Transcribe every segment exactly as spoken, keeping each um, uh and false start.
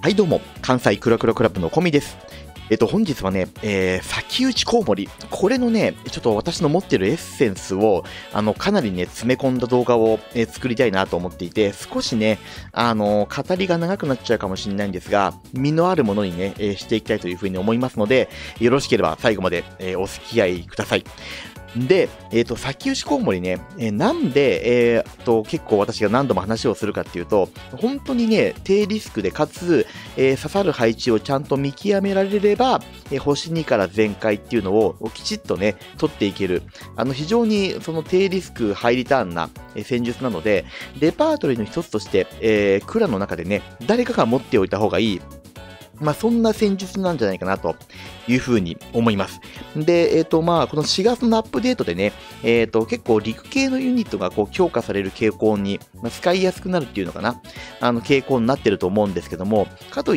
はいどうも、関西クラクラクラブのコミです。えっと、本日はね、えー、先打ちコウモリ。これのね、ちょっと私の持ってるエッセンスを、あの、かなりね、詰め込んだ動画を、えー作りたいなと思っていて、少しね、あのー語りが長くなっちゃうかもしれないんですが、身のあるものにね、えーしていきたいというふうに思いますので、よろしければ最後まで、えーお付き合いください。で、えっ、と、先打ちコウモリね、えーなんで、えーと、結構私が何度も話をするかっていうと、本当にね、低リスクで、かつ、えー刺さる配置をちゃんと見極められれば、えー星にから全開っていうのをきちっとね、取っていける。あの、非常にその低リスク、ハイリターンなえー戦術なので、レパートリーの一つとして、えー、クラの中でね、誰かが持っておいた方がいい。まあ、そんな戦術なんじゃないかなというふうに思います。で、えっ、と、まあ、このしがつのアップデートでね、えっ、と、結構陸系のユニットがこう強化される傾向に、まあ、使いやすくなるっていうのかな、あの傾向になってると思うんですけども、かといって、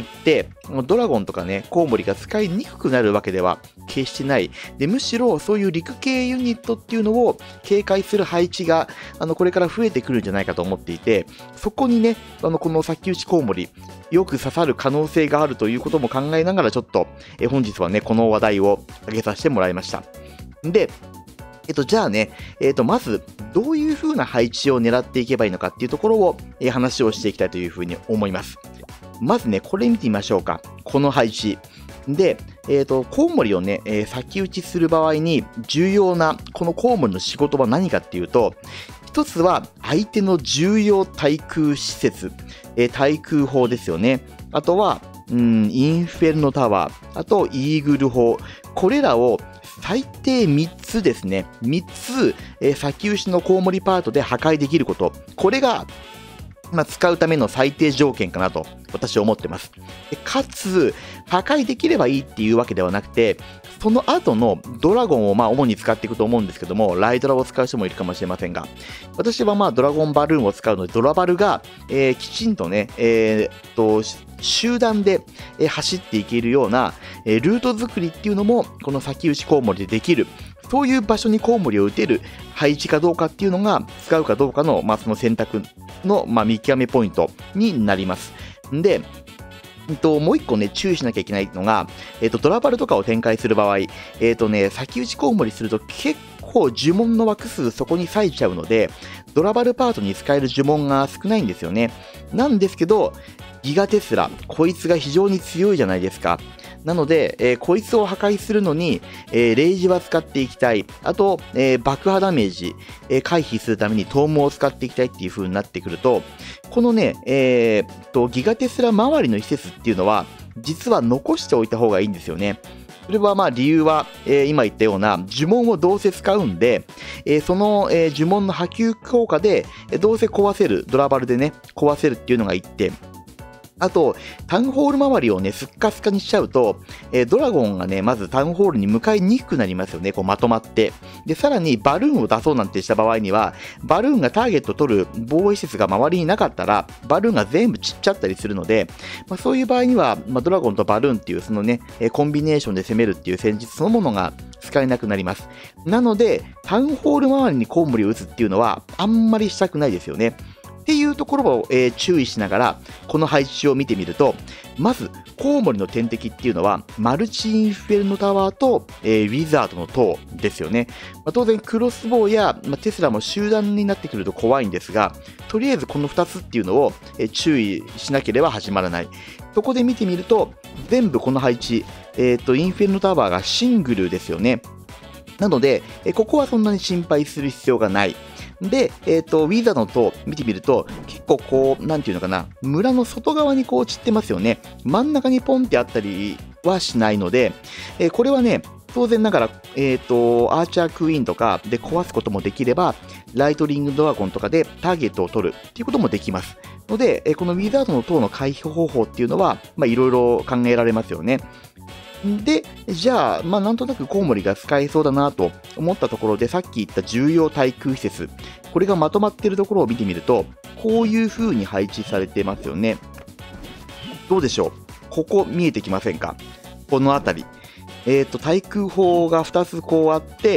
ドラゴンとかね、コウモリが使いにくくなるわけでは決してない。で、むしろそういう陸系ユニットっていうのを警戒する配置が、あの、これから増えてくるんじゃないかと思っていて、そこにね、あの、この先打ちコウモリ、よく刺さる可能性があるということも考えながらちょっと、え本日はね、この話題を挙げさせてもらいました。で、えっと、じゃあね、えっと、まず、どういう風な配置を狙っていけばいいのかっていうところを、え話をしていきたいというふうに思います。まずね、これ見てみましょうか。この配置。で、えっと、コウモリをね、えー先打ちする場合に重要な、このコウモリの仕事は何かっていうと、一つは相手の重要対空施設、えー対空砲ですよね。あとは、うん、インフェルノタワー、あとイーグル砲。これらを最低みっつですね。みっつ、えー先打ちのコウモリパートで破壊できること。これが、まあ、使うための最低条件かなと私は思ってます。でかつ、破壊できればいいっていうわけではなくて、その後のドラゴンをまあ主に使っていくと思うんですけども、ライドラを使う人もいるかもしれませんが、私はまあドラゴンバルーンを使うので、ドラバルが、えーきちんとね、えーっと、集団でえー走っていけるような、えールート作りっていうのも、この先打ちコウモリでできる。そういう場所にコウモリを打てる配置かどうかっていうのが、使うかどうかの、まあ、その選択の、まあ、見極めポイントになります。で、えっと、もう一個ね、注意しなきゃいけないのが、えっと、ドラバルとかを展開する場合、えっとね、先打ちコウモリすると結構呪文の枠数そこに割いちゃうので、ドラバルパートに使える呪文が少ないんですよね。なんですけど、ギガテスラ、こいつが非常に強いじゃないですか。なので、えーこいつを破壊するのに、えーレイジは使っていきたい。あと、えー爆破ダメージ、えー回避するためにトームを使っていきたいっていう風になってくると、このね、えーっと、ギガテスラ周りの施設っていうのは、実は残しておいた方がいいんですよね。それはまあ理由は、えー今言ったような呪文をどうせ使うんで、えーその、えー呪文の波及効果で、えーどうせ壊せる、ドラバルでね、壊せるっていうのがいって、あと、タウンホール周りをね、スッカスカにしちゃうと、えードラゴンがね、まずタウンホールに向かいにくくなりますよね、こうまとまって。で、さらにバルーンを出そうなんてした場合には、バルーンがターゲットを取る防衛施設が周りになかったら、バルーンが全部散っちゃったりするので、まあ、そういう場合には、まあ、ドラゴンとバルーンっていうそのね、えーコンビネーションで攻めるっていう戦術そのものが使えなくなります。なので、タウンホール周りにコウモリを打つっていうのは、あんまりしたくないですよね。っていうところを、えー注意しながら、この配置を見てみると、まず、コウモリの天敵っていうのは、マルチインフェルノタワーと、えーウィザードの塔ですよね。まあ、当然、クロスボウや、まあ、テスラも集団になってくると怖いんですが、とりあえずこのふたつっていうのを、えー注意しなければ始まらない。そこで見てみると、全部この配置、えーと、インフェルノタワーがシングルですよね。なので、えーここはそんなに心配する必要がない。で、えっ、と、ウィザードの塔見てみると、結構こう、なんていうのかな、村の外側にこう散ってますよね。真ん中にポンってあったりはしないので、えーこれはね、当然ながら、えっ、と、アーチャークイーンとかで壊すこともできれば、ライトリングドラゴンとかでターゲットを取るっていうこともできます。ので、えーこのウィザードの塔の回避方法っていうのは、まあ、いろいろ考えられますよね。で、じゃあ、まあ、なんとなくコウモリが使えそうだなと思ったところで、さっき言った重要対空施設、これがまとまっているところを見てみると、こういう風に配置されてますよね。どうでしょう、ここ見えてきませんか、この辺り。えっ、と、対空砲がふたつこうあって、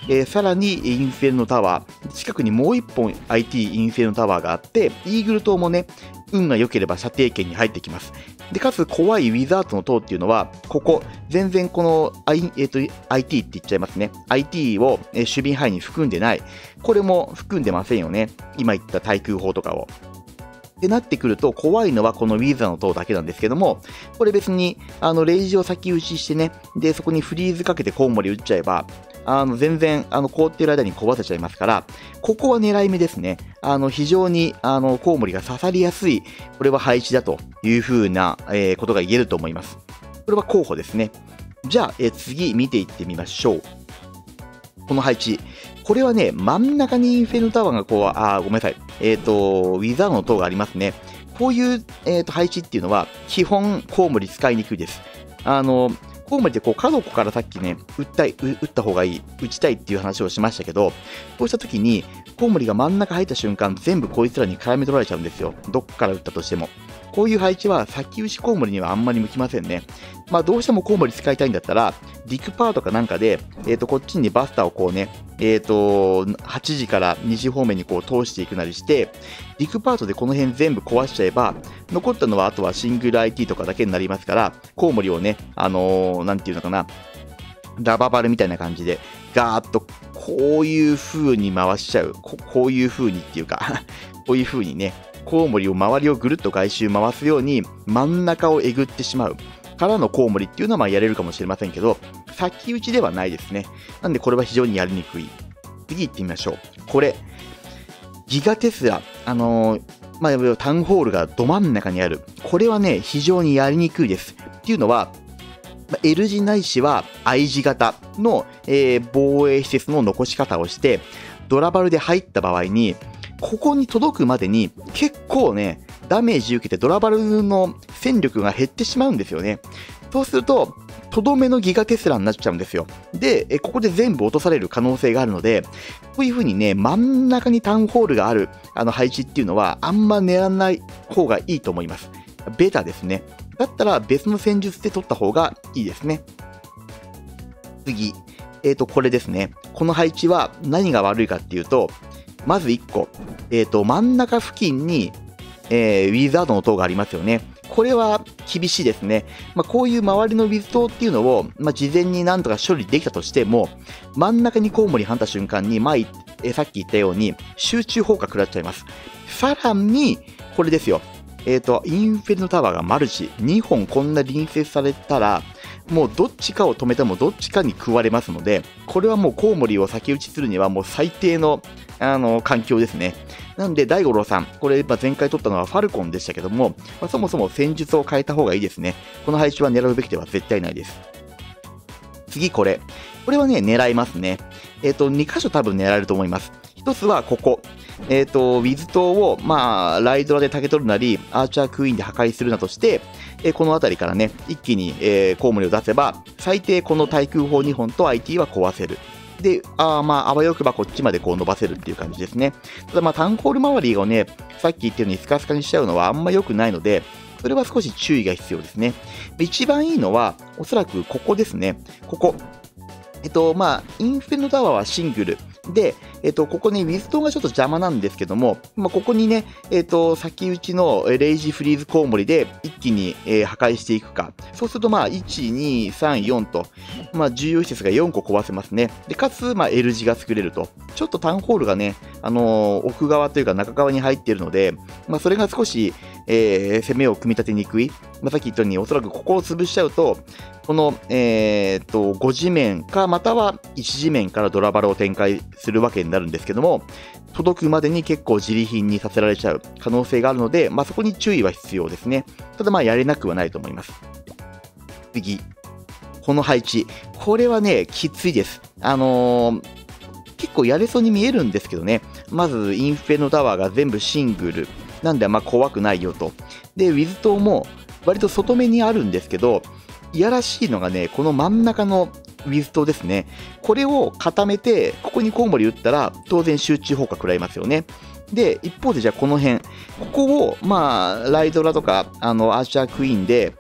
えー、さらにインフェルノタワー、近くにもういっぽん アイティー インフェルノタワーがあって、イーグル島もね、運が良ければ射程圏に入ってきます。で、かつ怖いウィザードの塔っていうのは、ここ、全然この、I えーと、アイティー って言っちゃいますね。アイティー を、えー、守備範囲に含んでない。これも含んでませんよね。今言った対空砲とかを。ってなってくると、怖いのはこのウィザーの塔だけなんですけども、これ別に、あの、レイジを先打ちしてね、で、そこにフリーズかけてコウモリ打っちゃえば、あの、全然、あの、凍ってる間に壊せちゃいますから、ここは狙い目ですね。あの、非常に、あの、コウモリが刺さりやすい、これは配置だというふうな、えー、ことが言えると思います。これは候補ですね。じゃあ、えー、次見ていってみましょう。この配置。これはね、真ん中にインフェルノタワーがこう、あー、ごめんなさい。えっ、ー、と、ウィザードの塔がありますね。こういう、えー、と配置っていうのは、基本、コウモリ使いにくいです。あの、コウモリってこう、角っこからさっきね、打ったい、打った方がいい、打ちたいっていう話をしましたけど、そうした時に、コウモリが真ん中入った瞬間、全部こいつらに絡め取られちゃうんですよ。どっから打ったとしても。こういう配置は先打ちコウモリにはあんまり向きませんね。まあどうしてもコウモリ使いたいんだったら、ディクパーとかなんかで、えっと、こっちにバスターをこうね、えっと、はちじからにじ方面にこう通していくなりして、ディクパートでこの辺全部壊しちゃえば、残ったのはあとはシングル アイティー とかだけになりますから、コウモリをね、あのー、なんていうのかな、ラババルみたいな感じで、ガーッとこういう風に回しちゃう。こ, こういう風にっていうか、こういう風にね、コウモリを周りをぐるっと外周回すように真ん中をえぐってしまうからのコウモリっていうのはまあやれるかもしれませんけど、先打ちではないですね。なんでこれは非常にやりにくい。次行ってみましょう。これ、ギガテスラ、あのー、まあ、タウンホールがど真ん中にある。これはね、非常にやりにくいです。っていうのは、L 字ないしは I 字型の、えー、防衛施設の残し方をして、ドラバルで入った場合に、ここに届くまでに結構ね、ダメージ受けてドラバルの戦力が減ってしまうんですよね。そうすると、とどめのギガテスラになっちゃうんですよ。で、ここで全部落とされる可能性があるので、こういう風にね、真ん中にタウンホールがあるあの配置っていうのは、あんま狙わない方がいいと思います。ベタですね。だったら別の戦術で取った方がいいですね。次。えっと、これですね。この配置は何が悪いかっていうと、まずいっこ。えっと、真ん中付近に、えー、ウィザードの塔がありますよね。これは厳しいですね。まあ、こういう周りのウィズ塔っていうのを、まあ、事前になんとか処理できたとしても、真ん中にコウモリ放った瞬間に、まあ、えー、さっき言ったように、集中砲火食らっちゃいます。さらに、これですよ。えっと、インフェルノタワーがマルチ。にほんこんな隣接されたら、もうどっちかを止めてもどっちかに食われますので、これはもうコウモリを先打ちするにはもう最低の、あの、環境ですね。なんで、大五郎さん、これ、まあ、前回取ったのはファルコンでしたけども、まあ、そもそも戦術を変えた方がいいですね。この配置は狙うべきでは絶対ないです。次、これ。これはね、狙いますね。えっと、に箇所多分狙えると思います。一つはここ。えっと、ウィズ島を、まあ、ライドラで竹取るなり、アーチャークイーンで破壊するなとして、えー、この辺りからね、一気に、えー、コウモリを出せば、最低この対空砲にほんと アイティー は壊せる。で、あまあ、あわよくばこっちまでこう伸ばせるっていう感じですね。ただまあ、タウンホール周りをね、さっき言ったようにスカスカにしちゃうのはあんま良くないので、それは少し注意が必要ですね。一番いいのは、おそらくここですね。ここ。えっと、まあ、インフェルノタワーはシングル。で、えっと、ここね、ウィズ島がちょっと邪魔なんですけども、まあ、ここにね、えっと、先打ちのレイジフリーズコウモリで一気に、えー、破壊していくか。そうすると、まあ、いち、に、さん、よんと、まあ、重要施設がよんこ壊せますね。で、かつ、まあ、L 字が作れると。ちょっとタウンホールがね、あのー、奥側というか中側に入っているので、まあ、それが少し、えー、攻めを組み立てにくい。まあ、さっき言ったように、おそらくここを潰しちゃうと、この、えー、っと、ご地面か、またはいち地面からドラバルを展開するわけになるんですけども、届くまでに結構自利品にさせられちゃう可能性があるので、まあ、そこに注意は必要ですね。ただまあ、やれなくはないと思います。次。この配置。これはね、きついです。あのー、結構やれそうに見えるんですけどね。まず、インフェノタワーが全部シングル。なんで、まあ、怖くないよと。で、ウィズ島も割と外目にあるんですけど、いやらしいのがね、この真ん中のウィズ島ですね。これを固めて、ここにコウモリ打ったら、当然集中砲火食らいますよね。で、一方でじゃあこの辺、ここを、まあ、ライドラとか、あの、アーチャークイーンで、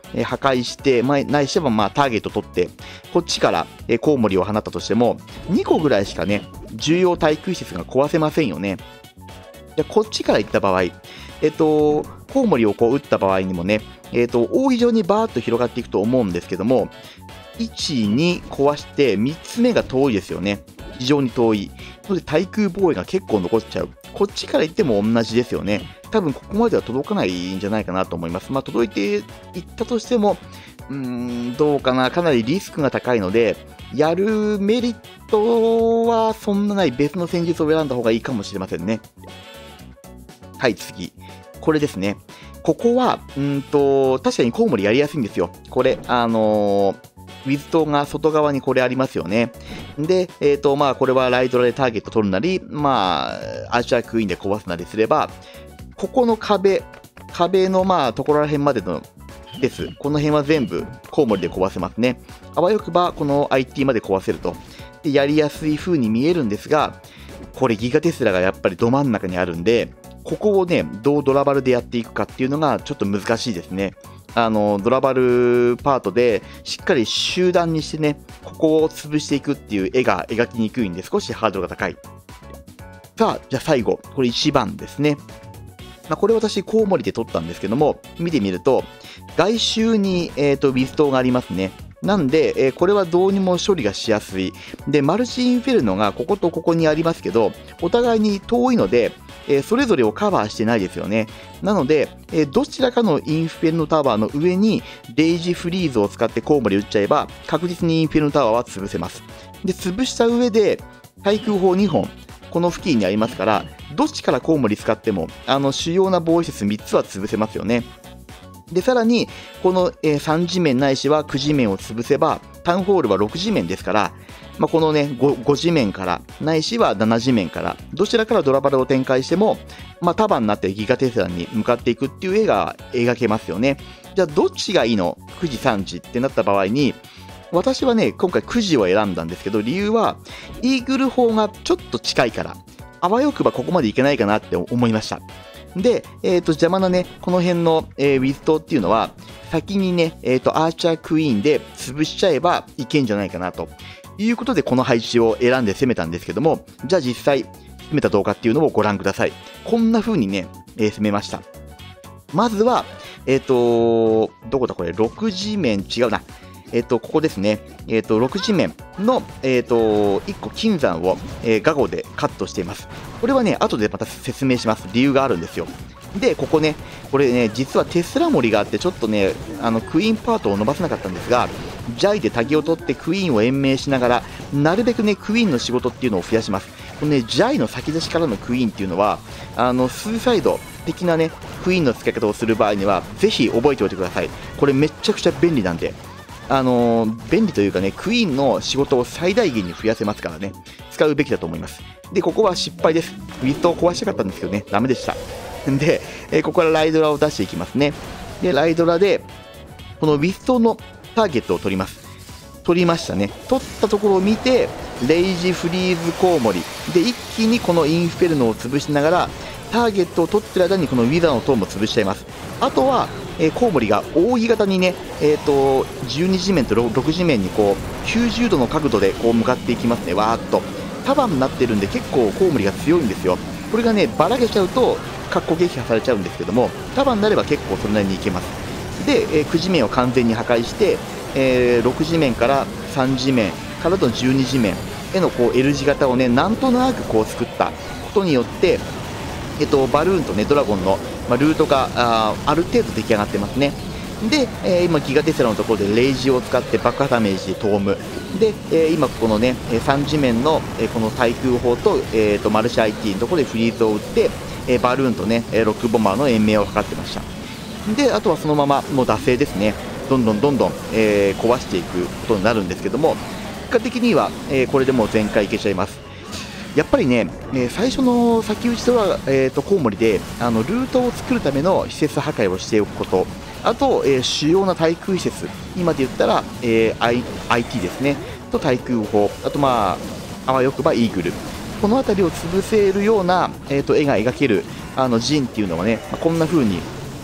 えー、破壊して、まあ、ないしはまあターゲット取って、こっちから、えー、コウモリを放ったとしても、にこぐらいしかね、重要対空施設が壊せませんよね。でこっちから行った場合、えっと、コウモリをこう撃った場合にもね、えっと、扇状にバーッと広がっていくと思うんですけども、いち、に壊して、みっつめが遠いですよね。非常に遠い。ので、対空防衛が結構残っちゃう。こっちから行っても同じですよね。多分、ここまでは届かないんじゃないかなと思います。まあ、届いていったとしても、うーん、どうかな。かなりリスクが高いので、やるメリットはそんなない。別の戦術を選んだ方がいいかもしれませんね。はい、次。これですね。ここは、うんと、確かにコウモリやりやすいんですよ。これ、あのー、ウィズ島が外側にこれありますよね。で、えっと、まあ、これはライドラでターゲット取るなり、まあ、アーチャークイーンで壊すなりすれば、ここの壁、壁のまあ、ところら辺までのです。この辺は全部コウモリで壊せますね。あわよくば、この アイティー まで壊せると。で、やりやすい風に見えるんですが、これギガテスラがやっぱりど真ん中にあるんで、ここをね、どうドラバルでやっていくかっていうのがちょっと難しいですね。あの、ドラバルパートでしっかり集団にしてね、ここを潰していくっていう絵が描きにくいんで少しハードルが高い。さあ、じゃあ最後、これいちばんですね。まあ、これ私コウモリで撮ったんですけども、見てみると、外周に、えーと、ウィズ島がありますね。なんで、えー、これはどうにも処理がしやすい。で、マルチインフェルノがこことここにありますけど、お互いに遠いので、えー、それぞれをカバーしてないですよね。なので、えー、どちらかのインフェルノタワーの上にレイジフリーズを使ってコウモリ打っちゃえば、確実にインフェルノタワーは潰せます。で、潰した上で、対空砲にほん、この付近にありますから、どっちからコウモリ使っても、あの主要な防衛施設みっつは潰せますよね。で、さらに、この、えー、さん次面ないしはく次面を潰せば、タウンホールはろく次面ですから、まあ、このね 5, ご次面から、ないしはなな次面から、どちらからドラバルを展開しても、まあ、束になってギガテスラに向かっていくっていう絵が描けますよね。じゃあ、どっちがいいの ?く 時さん時ってなった場合に、私はね、今回く時を選んだんですけど、理由は、イーグル砲がちょっと近いから、あわよくばここまでいけないかなって思いました。で、えっと、邪魔なね、この辺の、えー、ウィズ島っていうのは、先にね、えっと、アーチャークイーンで潰しちゃえばいけんじゃないかなということで、この配置を選んで攻めたんですけども、じゃあ実際、攻めた動画っていうのをご覧ください。こんな風にね、えー、攻めました。まずは、えっと、どこだこれ、ろく次面、違うな。えっと、ここですね。えっと、ろく次面の、えっと、いっこ金山を、えー、ガゴでカットしています。これはね、後でまた説明します。理由があるんですよ。で、ここね、これね、実はテスラ森があって、ちょっとね、あの、クイーンパートを伸ばせなかったんですが、ジャイでタギを取ってクイーンを延命しながら、なるべくね、クイーンの仕事っていうのを増やします。このね、ジャイの先出しからのクイーンっていうのは、あの、スーサイド的なね、クイーンの使い方をする場合には、ぜひ覚えておいてください。これめっちゃくちゃ便利なんで。あのー、便利というかね、クイーンの仕事を最大限に増やせますからね、使うべきだと思います。で、ここは失敗です。ウィズ島を壊したかったんですけどね、ダメでした。で、えー、ここからライドラを出していきますね。で、ライドラで、このウィズ島のターゲットを取ります。取りましたね。取ったところを見て、レイジフリーズコウモリ。で、一気にこのインフェルノを潰しながら、ターゲットを取ってる間にこのウィザーの塔も潰しちゃいます。あとは、えー、コウモリが扇形にね、えー、とじゅうに次面とろく次面にこうきゅうじゅうどの角度でこう向かっていきますね。わーっと束になってるんで結構コウモリが強いんですよ。これがねばらけちゃうとかっこ撃破されちゃうんですけども、束になれば結構それなりにいけます。で、えー、く次面を完全に破壊して、えー、ろく次面からさん次面からのじゅうに次面へのこう L 字型をねなんとなくこう作ったことによって、えっと、バルーンとねドラゴンの、まあ、ルートが あ, ある程度出来上がってますね。で、えー、今ギガテスラのところでレイジを使って爆破ダメージでトームで、えー、今ここのねさん次面の、えー、この対空砲と、えー、とマルシ アイティー のところでフリーズを打って、えー、バルーンとねロックボンバーの延命を図ってました。であとはそのままもう惰性ですね、どんどんどんどん、えー、壊していくことになるんですけども、結果的には、えー、これでもう全開いけちゃいます。やっぱりね、えー、最初の先打ちとは、えー、とコウモリであのルートを作るための施設破壊をしておくこと、あと、えー、主要な対空施設、今で言ったら、えー、アイティー ですね、と対空砲、あとまあ、あわよくばイーグル、この辺りを潰せるような、えー、と絵が描けるあの陣っていうのはね、まあ、こんな風に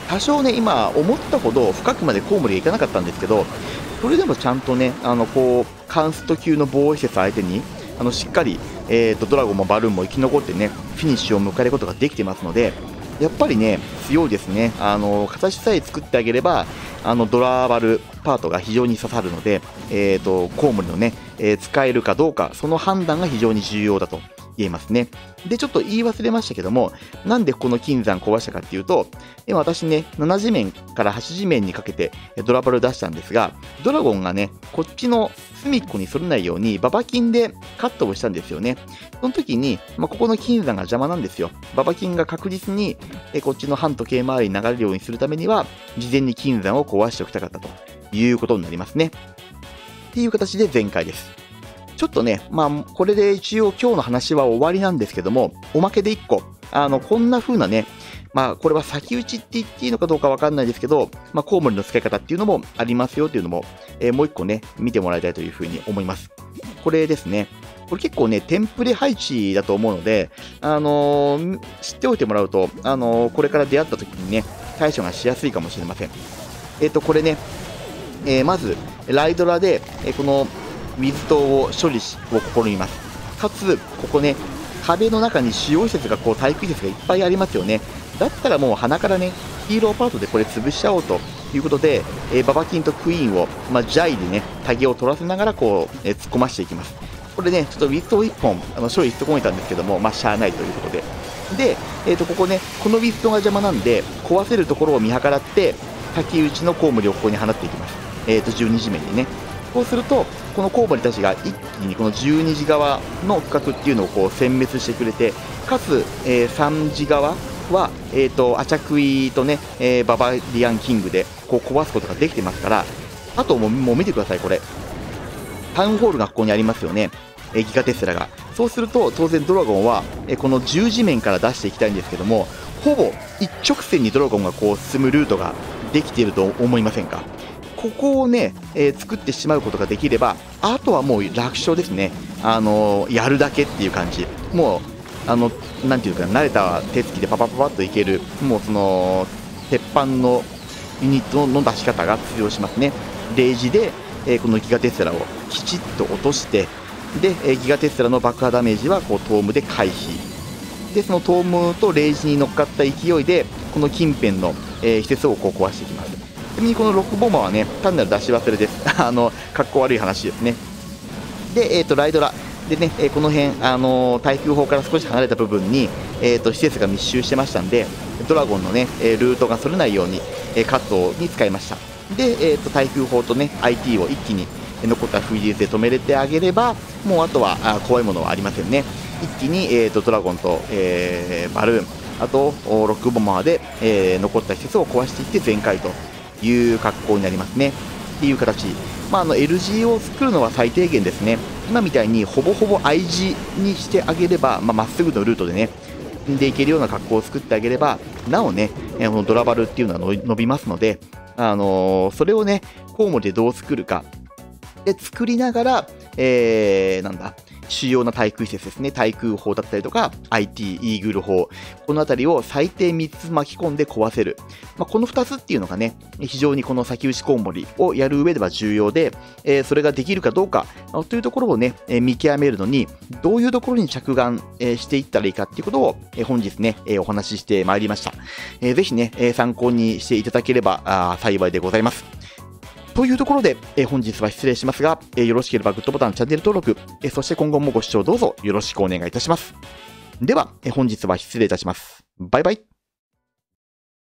多少ね、今、思ったほど深くまでコウモリがいかなかったんですけど、それでもちゃんとね、あのこうカンスト級の防衛施設相手に、あのしっかり、えーと、ドラゴンもバルーンも生き残ってね、フィニッシュを迎えることができてますので、やっぱりね、強いですね。あの形さえ作ってあげれば、あのドラバルパートが非常に刺さるので、えーと、コウモリのね、えー、使えるかどうか、その判断が非常に重要だと言えますね。で、ちょっと言い忘れましたけども、なんでこの金山壊したかっていうと、今私ね、なな次面からはち次面にかけてドラバル出したんですが、ドラゴンがね、こっちの隅っこにそれないように、ババキンでカットをしたんですよね。その時に、まあ、ここの金山が邪魔なんですよ。ババキンが確実にえこっちの反時計回りに流れるようにするためには、事前に金山を壊しておきたかったということになりますね。っていう形で全開です。ちょっとね、まあ、これで一応今日の話は終わりなんですけども、おまけでいっこ、あの、こんな風なね、まあ、これは先打ちって言っていいのかどうかわかんないですけど、まあ、コウモリの使い方っていうのもありますよっていうのも、えー、もういっこね、見てもらいたいというふうに思います。これですね。これ結構ね、テンプレ配置だと思うので、あのー、知っておいてもらうと、あのー、これから出会った時にね、対処がしやすいかもしれません。えっと、これね、えー、まず、ライドラで、えー、この、ウィズ島を処理しを試みます。かつ、ここね、壁の中に主要施設がこう体育施設がいっぱいありますよね。だったらもう鼻からね、ヒーローパートでこれ潰しちゃおうということで、えー、ババキンとクイーンを、まあ、ジャイでね、タゲを取らせながらこう、えー、突っ込ましていきます。これね、ちょっとウィズ島いっぽんあの処理してこめたんですけども、まあ、しゃあないということで。で、えー、とここね、このウィズ島が邪魔なんで、壊せるところを見計らって、先打ちのコウモリをここに放っていきます。えー、とじゅうに次面にね。そうすると、このコウモリたちが一気にこのじゅうに次側の区画っていうのをこう殲滅してくれて、かつ、えー、さん次側は、えー、とアチャクイとね、えー、ババリアンキングでこう壊すことができてますから、あともう、もう見てください、これ。タウンホールがここにありますよね、えー、ギガテスラが。そうすると、当然ドラゴンは、えー、このじゅう次面から出していきたいんですけども、ほぼ一直線にドラゴンがこう進むルートができていると思いませんか。ここをね、えー、作ってしまうことができれば、あとはもう楽勝ですね。あのー、やるだけっていう感じ。もう、あの、なんていうか、慣れた手つきでパパパパッといける、もうその、鉄板のユニットの出し方が通用しますね。レイジで、えー、このギガテスラをきちっと落として、で、えー、ギガテスラの爆破ダメージはこうトームで回避。で、そのトームとレイジに乗っかった勢いで、この近辺の、えー、施設をこう壊していきます。ちなみにこのロックボンバーはね、単なる出し忘れです。あの、かっこ悪い話ですね。で、えっ、ー、と、ライドラ。でね、えー、この辺、あのー、対空砲から少し離れた部分に、えっ、ー、と、施設が密集してましたんで、ドラゴンのね、えルートがそれないように、えカットに使いました。で、えっ、と、対空砲とね、アイティー を一気に残ったフリーズで止めれてあげれば、もうあとはあ怖いものはありませんね。一気に、えっ、と、ドラゴンと、えバルーン、あと、ロックボンバーで、え残った施設を壊していって全開と。いう格好になりますねっていう形、まあ、あの エルジー を作るのは最低限ですね。今みたいにほぼほぼ アイ字にしてあげれば、まあ、っすぐのルートでね飛んでいけるような格好を作ってあげれば、なおねこのドラバルっていうのは伸びますので、あのー、それをねコウモリでどう作るかで作りながら、えー、なんだ主要な対空施設ですね、対空砲だったりとか アイティー、イーグル砲、このあたりを最低みっつ巻き込んで壊せる、まあ、このふたつっていうのがね非常にこの先打ちコウモリをやる上では重要で、えー、それができるかどうかというところをね、えー、見極めるのにどういうところに着眼、えー、していったらいいかっていうことを、えー、本日ね、えー、お話ししてまいりました。えー、ぜひね、えー、参考にしていただければあ幸いでございます。というところで、えー、本日は失礼しますが、えー、よろしければグッドボタン、チャンネル登録、えー、そして今後もご視聴どうぞよろしくお願いいたします。では、えー、本日は失礼いたします。バイバイ。